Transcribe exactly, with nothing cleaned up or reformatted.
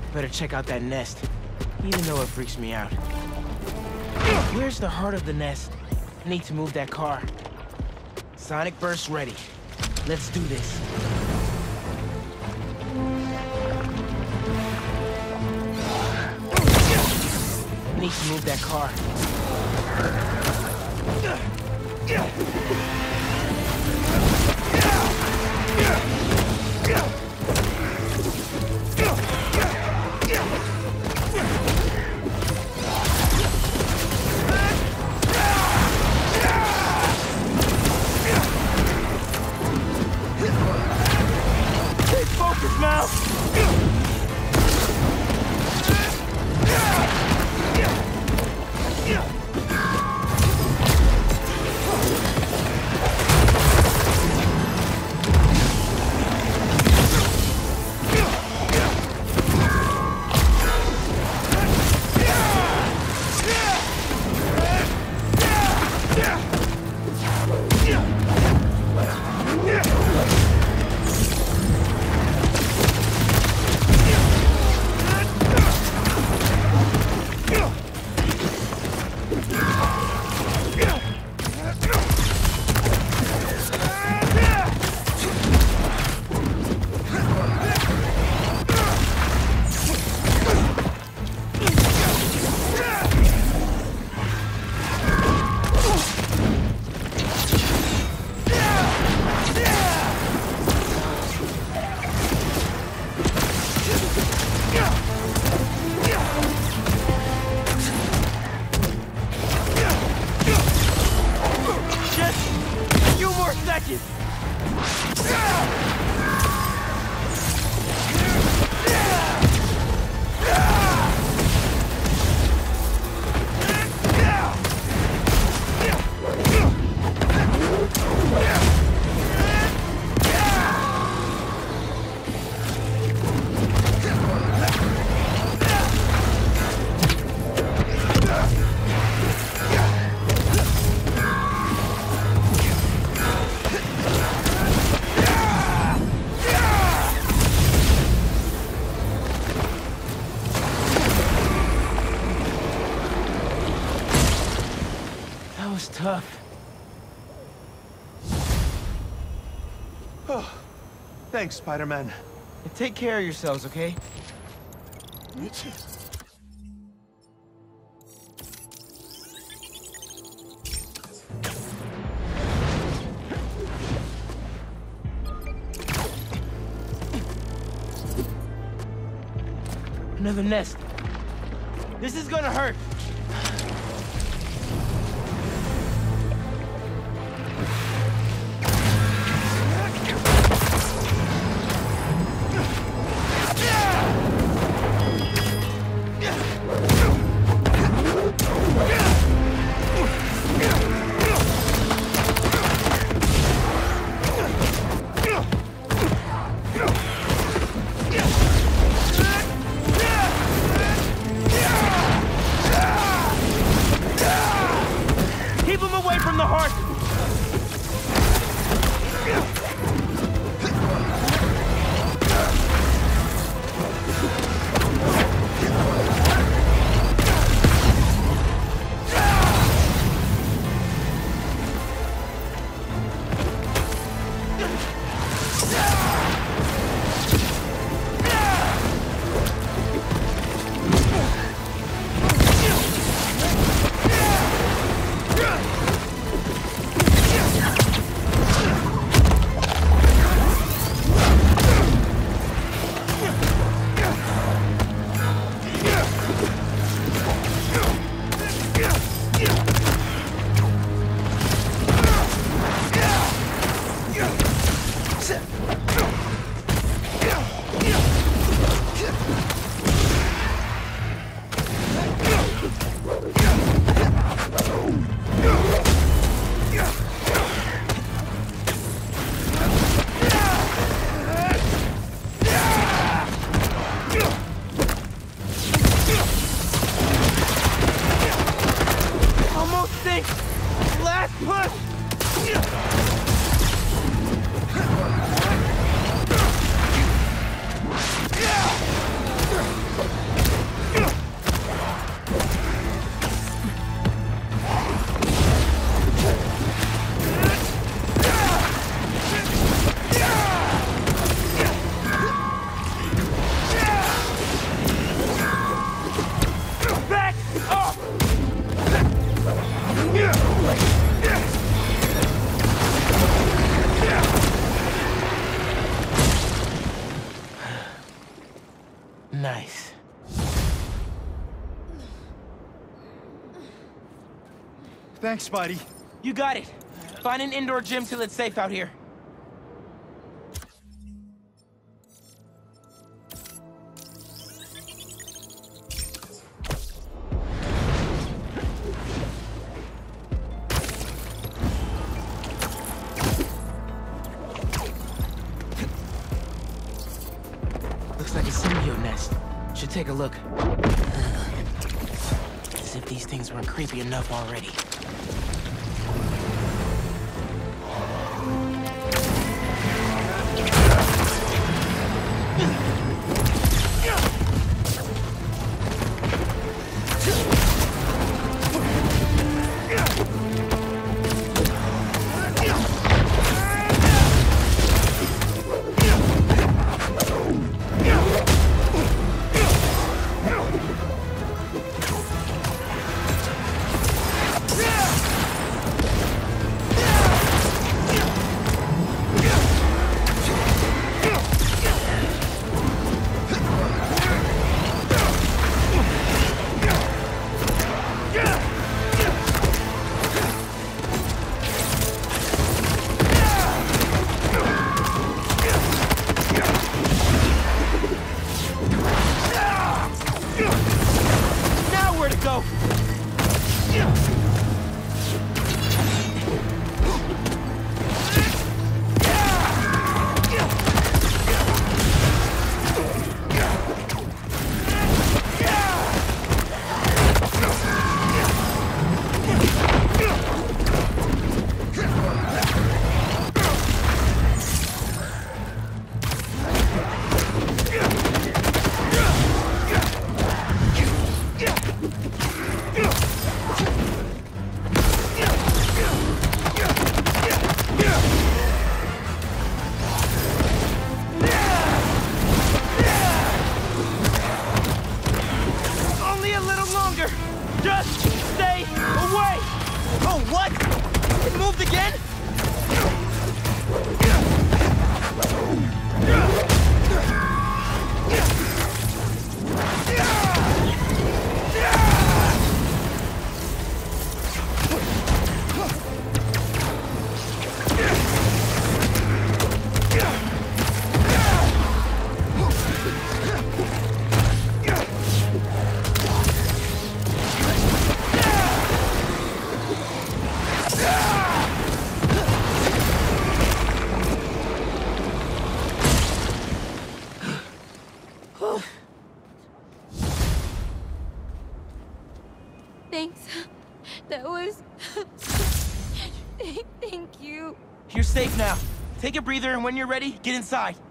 Better check out that nest, even though it freaks me out. Where's the heart of the nest? I need to move that car. Sonic burst ready. Let's do this. I need to move that car. Stay focused now! Tough. Oh, thanks, Spider-Man. And take care of yourselves, okay? Another nest. This is gonna hurt. Thanks, Spidey. You got it. Find an indoor gym till it's safe out here. Looks like a symbiote nest. Should take a look. As if these things weren't creepy enough already. Go! Just stay away! Oh, what? It moved again? Thanks. That was... Thank you. You're safe now. Take a breather, and when you're ready, get inside.